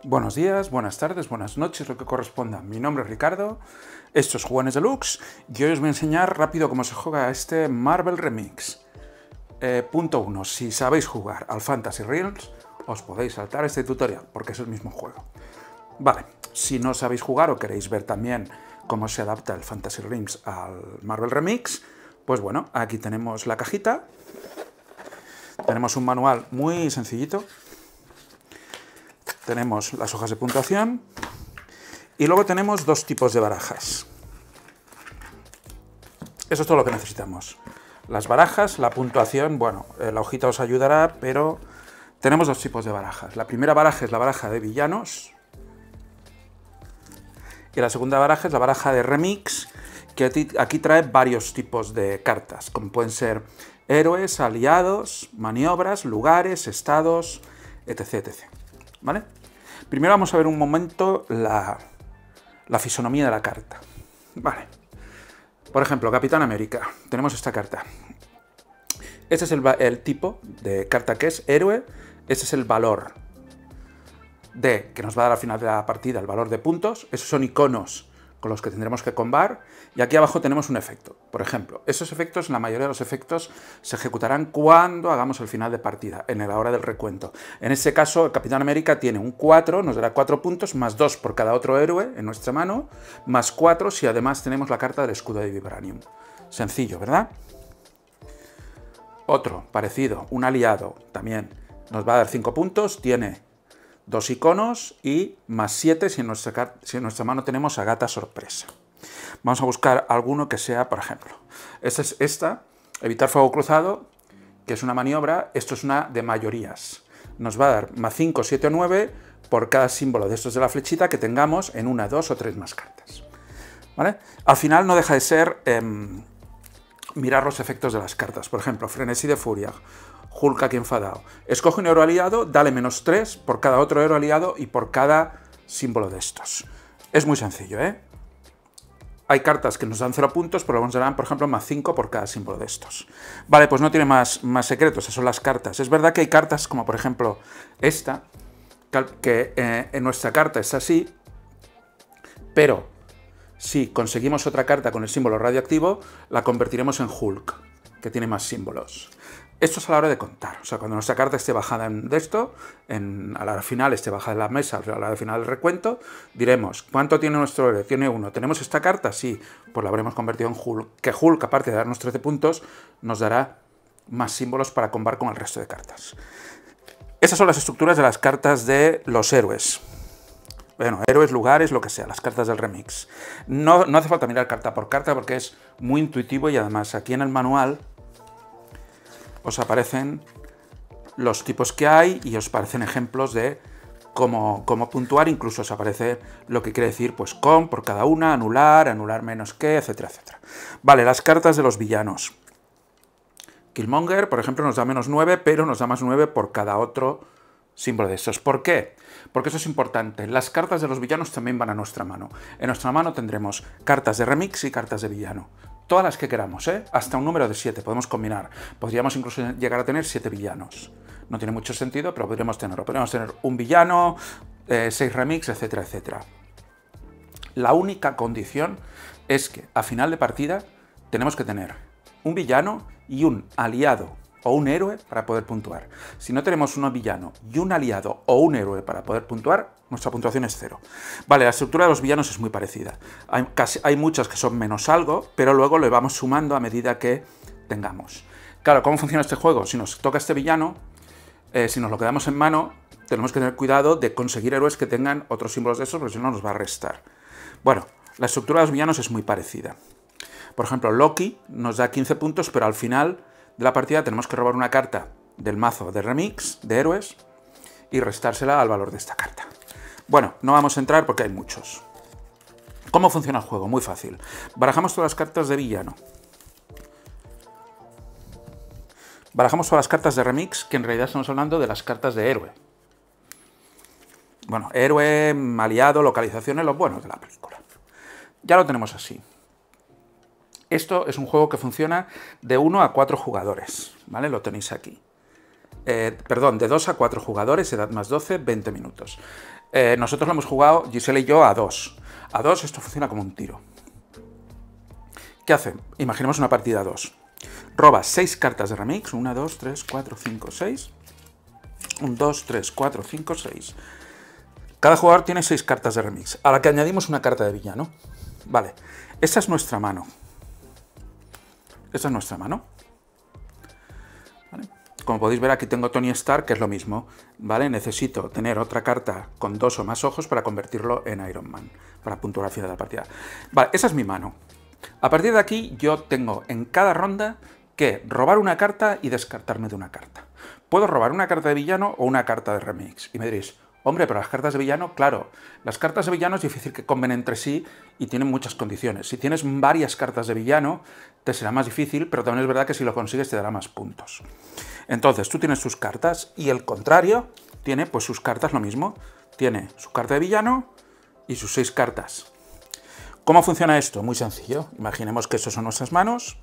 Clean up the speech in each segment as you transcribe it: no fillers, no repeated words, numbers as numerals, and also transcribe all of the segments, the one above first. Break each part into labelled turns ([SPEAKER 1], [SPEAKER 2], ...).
[SPEAKER 1] Buenos días, buenas tardes, buenas noches, lo que corresponda. Mi nombre es Ricardo, esto es Jugones Deluxe y hoy os voy a enseñar rápido cómo se juega este Marvel Remix. Punto 1. Si sabéis jugar al Fantasy Realms, os podéis saltar este tutorial, porque es el mismo juego. Vale, si no sabéis jugar o queréis ver también cómo se adapta el Fantasy Realms al Marvel Remix, pues bueno, aquí tenemos la cajita, tenemos un manual muy sencillito, tenemos las hojas de puntuación y luego tenemos dos tipos de barajas. Eso es todo lo que necesitamos. Las barajas, la puntuación, bueno, la hojita os ayudará, pero tenemos dos tipos de barajas. La primera baraja es la baraja de villanos y la segunda baraja es la baraja de remix, que aquí trae varios tipos de cartas, como pueden ser héroes, aliados, maniobras, lugares, estados, etc, etc. ¿Vale? Primero vamos a ver un momento la fisonomía de la carta. Vale. Por ejemplo, Capitán América. Tenemos esta carta. Este es el tipo de carta que es héroe. Este es el valor que nos va a dar al final de la partida, el valor de puntos. Esos son iconos con los que tendremos que combar. Y aquí abajo tenemos un efecto. Por ejemplo, esos efectos, la mayoría de los efectos, se ejecutarán cuando hagamos el final de partida, en la hora del recuento. En este caso, el Capitán América tiene un 4, nos dará 4 puntos, más 2 por cada otro héroe en nuestra mano, más 4 si además tenemos la carta del escudo de Vibranium. Sencillo, ¿verdad? Otro, parecido, un aliado, también nos va a dar 5 puntos, tiene 2 iconos y más 7 si en nuestra mano tenemos a Gata Sorpresa. Vamos a buscar alguno que sea, por ejemplo, esta, evitar fuego cruzado, que es una maniobra. Esto es una de mayorías. Nos va a dar más 5, 7 o 9 por cada símbolo de estos de la flechita que tengamos en una, 2 o 3 más cartas. ¿Vale? Al final no deja de ser mirar los efectos de las cartas. Por ejemplo, frenesí de furia, Hulk aquí enfadado. Escoge un héroe aliado, dale menos 3 por cada otro héroe aliado y por cada símbolo de estos. Es muy sencillo, ¿eh? Hay cartas que nos dan 0 puntos, pero nos darán, por ejemplo, más 5 por cada símbolo de estos. Vale, pues no tiene más secretos, esas son las cartas. Es verdad que hay cartas como, por ejemplo, esta, que en nuestra carta es así, pero si conseguimos otra carta con el símbolo radioactivo, la convertiremos en Hulk, que tiene más símbolos. Esto es a la hora de contar, o sea, cuando nuestra carta esté bajada de esto, a la hora final esté bajada en la mesa, a la hora final del recuento, diremos, ¿cuánto tiene nuestro héroe? Tiene 1. ¿Tenemos esta carta? Sí, pues la habremos convertido en Hulk, que Hulk, aparte de darnos 13 puntos, nos dará más símbolos para combar con el resto de cartas. Esas son las estructuras de las cartas de los héroes. Bueno, héroes, lugares, lo que sea, las cartas del remix. No hace falta mirar carta por carta porque es muy intuitivo y además aquí en el manual os aparecen los tipos que hay y os aparecen ejemplos de cómo puntuar, incluso os aparece lo que quiere decir pues con por cada una, anular menos que, etcétera, etcétera. Vale, las cartas de los villanos. Killmonger, por ejemplo, nos da menos 9, pero nos da más 9 por cada otro símbolo de estos. ¿Por qué? Porque eso es importante. Las cartas de los villanos también van a nuestra mano. En nuestra mano tendremos cartas de remix y cartas de villano. Todas las que queramos, ¿eh? Hasta un número de 7 podemos combinar. Podríamos incluso llegar a tener 7 villanos. No tiene mucho sentido, pero podríamos tenerlo. Podríamos tener un villano, 6 remix, etcétera, etcétera. La única condición es que a final de partida tenemos que tener un villano y un aliado o un héroe para poder puntuar. Si no tenemos un villano y un aliado o un héroe para poder puntuar, nuestra puntuación es 0. Vale, la estructura de los villanos es muy parecida. Hay muchas que son menos algo, pero luego le vamos sumando a medida que tengamos. Claro, ¿cómo funciona este juego? Si nos toca este villano, si nos lo quedamos en mano, tenemos que tener cuidado de conseguir héroes que tengan otros símbolos de esos, porque si no nos va a restar. Bueno, la estructura de los villanos es muy parecida. Por ejemplo, Loki nos da 15 puntos, pero al final de la partida tenemos que robar una carta del mazo de remix, de héroes, y restársela al valor de esta carta. Bueno, no vamos a entrar porque hay muchos. ¿Cómo funciona el juego? Muy fácil. Barajamos todas las cartas de villano. Barajamos todas las cartas de remix, que en realidad estamos hablando de las cartas de héroe. Bueno, héroe, aliado, localizaciones, los buenos de la película. Ya lo tenemos así. Esto es un juego que funciona de 1 a 4 jugadores, ¿vale? Lo tenéis aquí. perdón, de 2 a 4 jugadores, edad más 12, 20 minutos. Nosotros lo hemos jugado, Giselle y yo, a 2. A 2 esto funciona como un tiro. ¿Qué hace? Imaginemos una partida a 2. Roba 6 cartas de remix. 1, 2, 3, 4, 5, 6. 1, 2, 3, 4, 5, 6. Cada jugador tiene 6 cartas de remix, a la que añadimos una carta de villano. Vale, esta es nuestra mano. Esta es nuestra mano. ¿Vale? Como podéis ver, aquí tengo Tony Stark, que es lo mismo. ¿Vale? Necesito tener otra carta con 2 o más ojos para convertirlo en Iron Man, para puntuar al final de la partida. Vale, esa es mi mano. A partir de aquí, yo tengo en cada ronda que robar una carta y descartarme de una carta. Puedo robar una carta de villano o una carta de remix. Y me diréis, hombre, pero las cartas de villano, claro, las cartas de villano es difícil que combinen entre sí y tienen muchas condiciones. Si tienes varias cartas de villano, te será más difícil, pero también es verdad que si lo consigues te dará más puntos. Entonces, tú tienes tus cartas y el contrario tiene pues sus cartas lo mismo. Tiene su carta de villano y sus 6 cartas. ¿Cómo funciona esto? Muy sencillo. Imaginemos que estas son nuestras manos.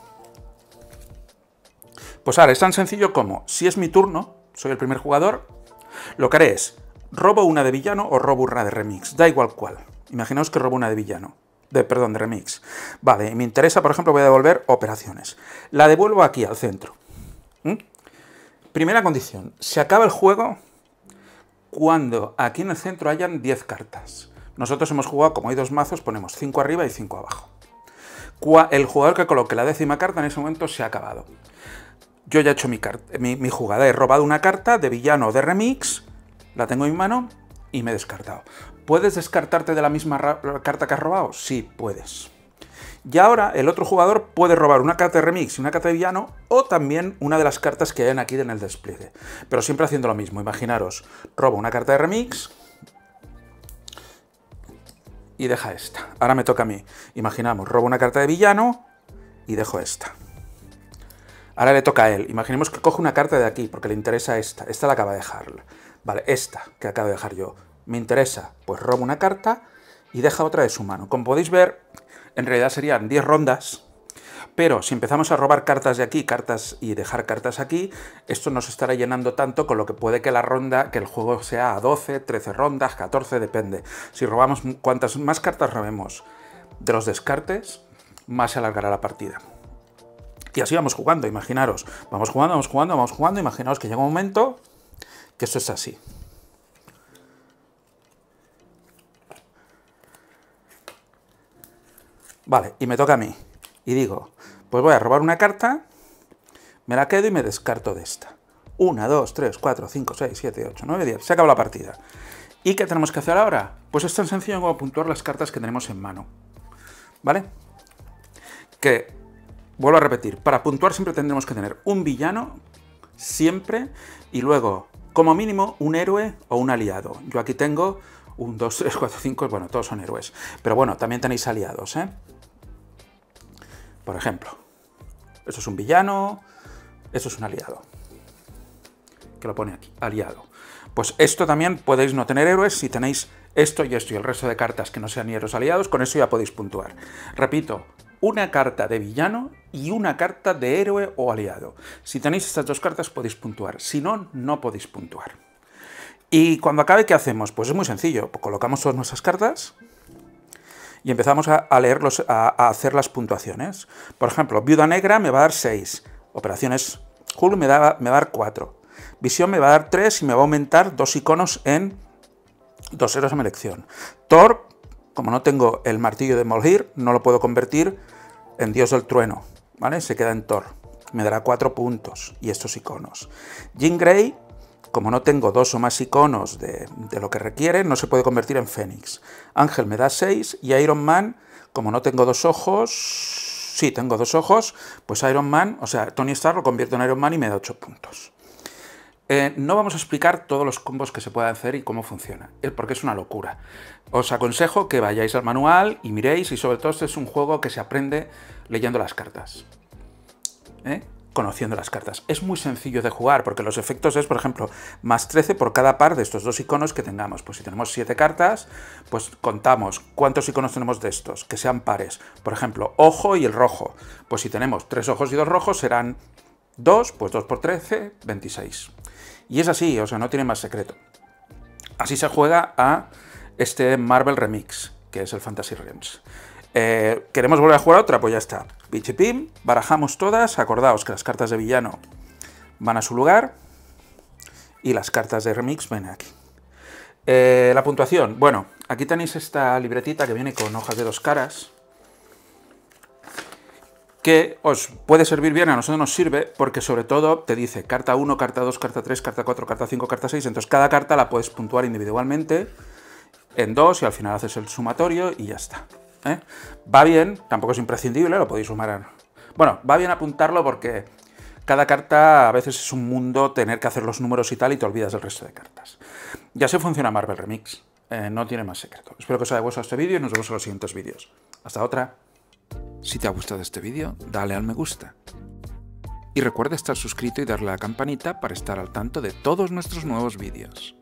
[SPEAKER 1] Pues ahora, es tan sencillo como, si es mi turno, soy el primer jugador, lo que haré es, robo una de villano o robo una de remix, da igual cuál. Imaginaos que robo una de villano, de remix. Vale, me interesa, por ejemplo, voy a devolver operaciones. La devuelvo aquí, al centro. Primera condición, se acaba el juego cuando aquí en el centro hayan 10 cartas. Nosotros hemos jugado, como hay 2 mazos, ponemos 5 arriba y 5 abajo. El jugador que coloque la 10ª carta en ese momento se ha acabado. Yo ya he hecho mi jugada, he robado una carta de villano o de remix, la tengo en mi mano y me he descartado. ¿Puedes descartarte de la misma carta que has robado? Sí, puedes. Y ahora el otro jugador puede robar una carta de remix y una carta de villano o también una de las cartas que hayan aquí en el despliegue. Pero siempre haciendo lo mismo. Imaginaros, robo una carta de remix y deja esta. Ahora me toca a mí. Imaginamos, robo una carta de villano y dejo esta. Ahora le toca a él. Imaginemos que coge una carta de aquí, porque le interesa esta. Esta la acaba de dejar. Vale, esta que acabo de dejar yo. Me interesa, pues robo una carta y deja otra de su mano. Como podéis ver, en realidad serían 10 rondas, pero si empezamos a robar cartas de aquí, cartas y dejar cartas aquí, esto nos estará llenando tanto con lo que puede que la ronda, que el juego sea a 12, 13 rondas, 14, depende. Si robamos, cuantas más cartas robemos de los descartes, más se alargará la partida. Y así vamos jugando, imaginaros. Vamos jugando, vamos jugando, vamos jugando. Imaginaos que llega un momento que esto es así. Vale, y me toca a mí. Y digo, pues voy a robar una carta, me la quedo y me descarto de esta. 1, 2, 3, 4, 5, 6, 7, 8, 9, 10. Se acaba la partida. ¿Y qué tenemos que hacer ahora? Pues es tan sencillo como puntuar las cartas que tenemos en mano. ¿Vale? Que... Vuelvo a repetir, para puntuar siempre tendremos que tener un villano, siempre, y luego, como mínimo, un héroe o un aliado. Yo aquí tengo 1, 2, 3, 4, 5, bueno, todos son héroes. Pero bueno, también tenéis aliados, ¿eh? Por ejemplo, esto es un villano, esto es un aliado. Que lo pone aquí, aliado. Pues esto también podéis no tener héroes si tenéis esto y esto y el resto de cartas que no sean ni héroes aliados, con eso ya podéis puntuar. Repito, una carta de villano y una carta de héroe o aliado. Si tenéis estas 2 cartas podéis puntuar, si no, no podéis puntuar. Y cuando acabe, ¿qué hacemos? Pues es muy sencillo, pues colocamos todas nuestras cartas y empezamos a leerlos, a hacer las puntuaciones. Por ejemplo, Viuda Negra me va a dar 6, operaciones Hulk me va a dar 4, Visión me va a dar 3 y me va a aumentar 2 iconos en 2 héroes a mi elección. Thor, como no tengo el martillo de Mjolnir, no lo puedo convertir en Dios del Trueno, ¿vale? Se queda en Thor. Me dará 4 puntos y estos iconos. Jean Grey, como no tengo 2 o más iconos de lo que requiere, no se puede convertir en Fénix. Ángel me da 6 y Iron Man, como no tengo 2 ojos, sí, tengo 2 ojos, pues Iron Man, o sea, Tony Stark lo convierto en Iron Man y me da 8 puntos. No vamos a explicar todos los combos que se pueden hacer y cómo funciona, porque es una locura. Os aconsejo que vayáis al manual y miréis, y sobre todo este es un juego que se aprende leyendo las cartas, conociendo las cartas. Es muy sencillo de jugar, porque los efectos es, por ejemplo, más 13 por cada par de estos 2 iconos que tengamos. Pues si tenemos 7 cartas, pues contamos cuántos iconos tenemos de estos, que sean pares. Por ejemplo, ojo y el rojo. Pues si tenemos 3 ojos y 2 rojos, serán 2, pues 2 por 13, 26. Y es así, o sea, no tiene más secreto. Así se juega a este Marvel Remix, que es el Fantasy Realms. ¿Queremos volver a jugar a otra? Pues ya está. Pichipim, barajamos todas. Acordaos que las cartas de villano van a su lugar y las cartas de remix ven aquí. La puntuación. Bueno, aquí tenéis esta libretita que viene con hojas de 2 caras, que os puede servir bien, a nosotros nos sirve porque sobre todo te dice carta 1, carta 2, carta 3, carta 4, carta 5, carta 6, entonces cada carta la puedes puntuar individualmente en 2 y al final haces el sumatorio y ya está. Va bien, tampoco es imprescindible, lo podéis sumar. Bueno, va bien apuntarlo porque cada carta a veces es un mundo tener que hacer los números y tal y te olvidas del resto de cartas. Ya se funciona Marvel Remix, no tiene más secreto. Espero que os haya gustado este vídeo y nos vemos en los siguientes vídeos. Hasta otra. Si te ha gustado este vídeo, dale al me gusta. Y recuerda estar suscrito y darle a la campanita para estar al tanto de todos nuestros nuevos vídeos.